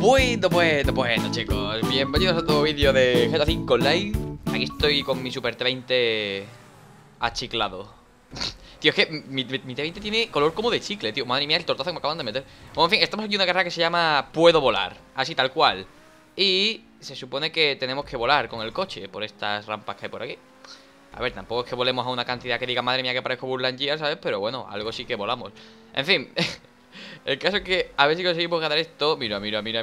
Bueno chicos, bienvenidos a otro vídeo de GTA V Online. Aquí estoy con mi Super T20 achiclado. Tío, es que mi T20 tiene color como de chicle, tío. Madre mía, el tortazo que me acaban de meter. Bueno, en fin, estamos aquí en una carrera que se llama Puedo Volar, así tal cual. Y se supone que tenemos que volar con el coche por estas rampas que hay por aquí. A ver, tampoco es que volemos a una cantidad que diga, madre mía, que parezco Burlandía, ¿sabes? Pero bueno, algo sí que volamos. En fin, el caso es que a ver si conseguimos ganar esto. Mira.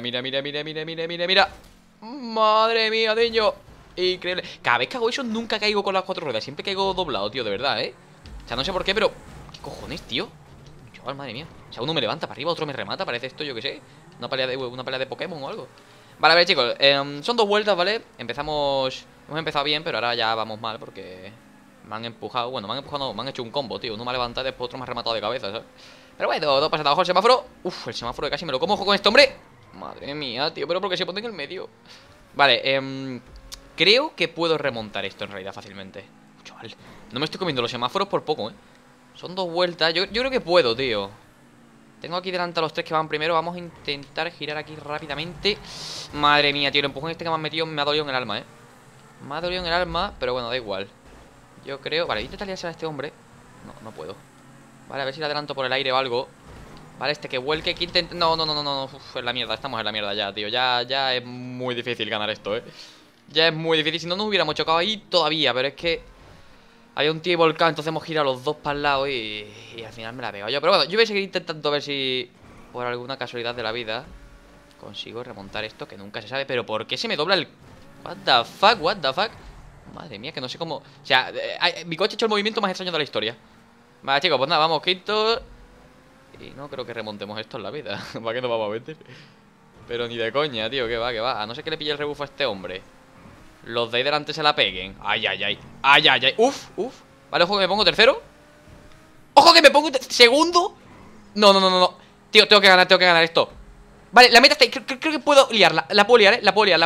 Madre mía, niño. Increíble. Cada vez que hago eso nunca caigo con las cuatro ruedas. Siempre caigo doblado, tío, de verdad, ¿eh? O sea, no sé por qué, pero... ¿Qué cojones, tío? Chaval, madre mía. O sea, uno me levanta para arriba, otro me remata. Parece esto, yo qué sé, una pelea de Pokémon o algo. Vale, a ver, chicos, son dos vueltas, ¿vale? Hemos empezado bien, pero ahora ya vamos mal porque me han empujado. Bueno, me han empujado, no, me han hecho un combo, tío. Uno me ha levantado y después otro me ha rematado de cabeza, ¿sabes? Pero bueno, no pasa nada. Ojo el semáforo. Uf, el semáforo de casi me lo como. Ojo con este hombre. Madre mía, tío, pero porque se pone en el medio. Vale, creo que puedo remontar esto en realidad fácilmente. Chaval, no me estoy comiendo los semáforos por poco, ¿eh? Son dos vueltas, yo creo que puedo, tío. Tengo aquí delante a los tres que van primero. Vamos a intentar girar aquí rápidamente. Madre mía, tío, el empujón este que me han metido me ha dolido en el alma, ¿eh? Me ha dolido en el alma, pero bueno, da igual. Yo creo... Vale, intenta liarse a este hombre. No puedo. Vale, a ver si le adelanto por el aire o algo. Vale, este que vuelque, que intenta... No. Uf, en la mierda, estamos en la mierda ya, tío. Ya es muy difícil ganar esto, ¿eh? Ya es muy difícil. Si no nos hubiéramos chocado ahí todavía, pero es que... Había un tío volcán, entonces hemos girado los dos para el lado y al final me la pego yo. Pero bueno, yo voy a seguir intentando a ver si por alguna casualidad de la vida consigo remontar esto, que nunca se sabe. Pero ¿por qué se me dobla el... What the fuck? Madre mía, que no sé cómo... O sea, mi coche ha hecho el movimiento más extraño de la historia. Vale, chicos, pues nada, vamos quinto. Y no creo que remontemos esto en la vida. ¿Para qué nos vamos a meter? Pero ni de coña, tío, que va. A no ser que le pille el rebufo a este hombre. Los de ahí delante se la peguen. Ay. Uf. Vale, ojo que me pongo tercero. Ojo que me pongo segundo. No. Tío, tengo que ganar esto. Vale, la meta está ahí. Creo que puedo liarla. La puedo liar, ¿eh? La puedo liar.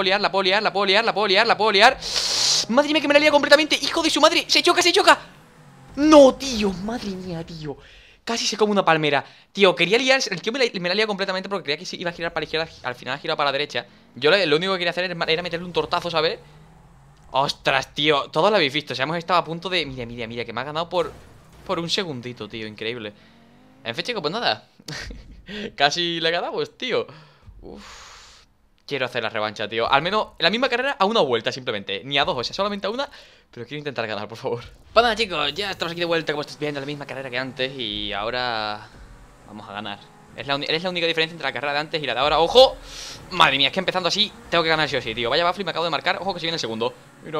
Madre mía, que me la lía completamente. Hijo de su madre. Se choca. No, tío. Madre mía, tío. Casi se come una palmera. Tío, quería liar. El tío me la lía completamente porque creía que se iba a girar para la izquierda. Al final ha girado para la derecha. Yo lo único que quería hacer era meterle un tortazo, ¿sabes? Ostras, tío. Todos lo habéis visto. O sea, hemos estado a punto de... Mira, que me ha ganado por un segundito, tío. Increíble. En fin, chicos, pues nada. Casi le ganamos, tío. Uf. Quiero hacer la revancha, tío. Al menos en la misma carrera a una vuelta, simplemente. Ni a dos, o sea, solamente a una. Pero quiero intentar ganar, por favor. Pues nada, chicos, ya estamos aquí de vuelta, como estáis viendo, la misma carrera que antes. Y ahora vamos a ganar. Es la única diferencia entre la carrera de antes y la de ahora. ¡Ojo! Madre mía, es que empezando así tengo que ganar sí o sí, tío. Vaya baffle, me acabo de marcar. Ojo que se viene el segundo. Mira.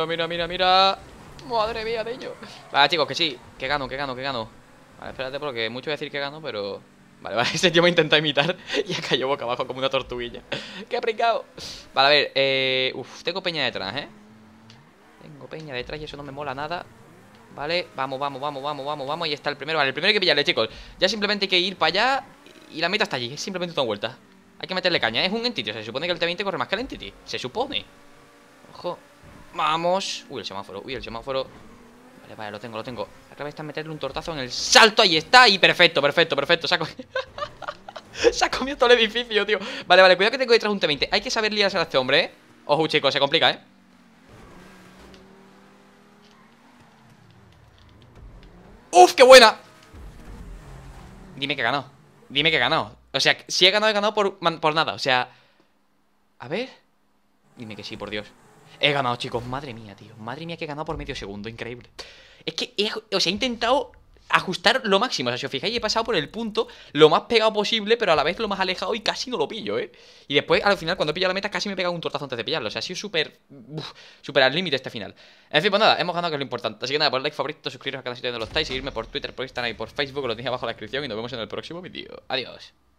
Madre mía, niño. Vale, chicos, que sí, que gano. Vale, espérate porque mucho voy a decir que gano, pero... Vale, ese tío me intenta imitar y ha caído boca abajo como una tortuguilla. ¡Qué pringao! Vale, a ver, tengo peña detrás, ¿eh? Tengo peña detrás y eso no me mola nada. Vale, vamos. Ahí está el primero. Vale, el primero hay que pillarle, chicos. Ya simplemente hay que ir para allá y la meta está allí. Es simplemente una vuelta. Hay que meterle caña. Es un Entity. O sea, se supone que el T20 corre más que el Entity. Se supone. Ojo. Vamos. Uy, el semáforo. Vale, lo tengo. La clave está en meterle un tortazo en el salto. Ahí está. Y perfecto. Saco. Se ha comido todo el edificio, tío. Vale, cuidado que tengo detrás un T20. Hay que saber liarse a este hombre, ¿eh? Ojo, chicos, se complica, ¿eh? ¡Uf, qué buena! Dime que he ganado. O sea, si he ganado por nada. O sea... A ver... Dime que sí, por Dios. He ganado, chicos, madre mía, tío. Madre mía que he ganado por medio segundo, increíble. Es que, he intentado ajustar lo máximo. O sea, si os fijáis, he pasado por el punto lo más pegado posible, pero a la vez lo más alejado y casi no lo pillo, ¿eh? Y después, al final, cuando he pillado la meta, casi me he pegado un tortazo antes de pillarlo. O sea, ha sido súper al límite este final. En fin, pues nada, hemos ganado, que es lo importante. Así que nada, por like, favorito, suscribiros al canal si todavía no lo estáis, seguirme por Twitter, por Instagram y por Facebook, lo tenéis abajo en la descripción y nos vemos en el próximo vídeo. Adiós.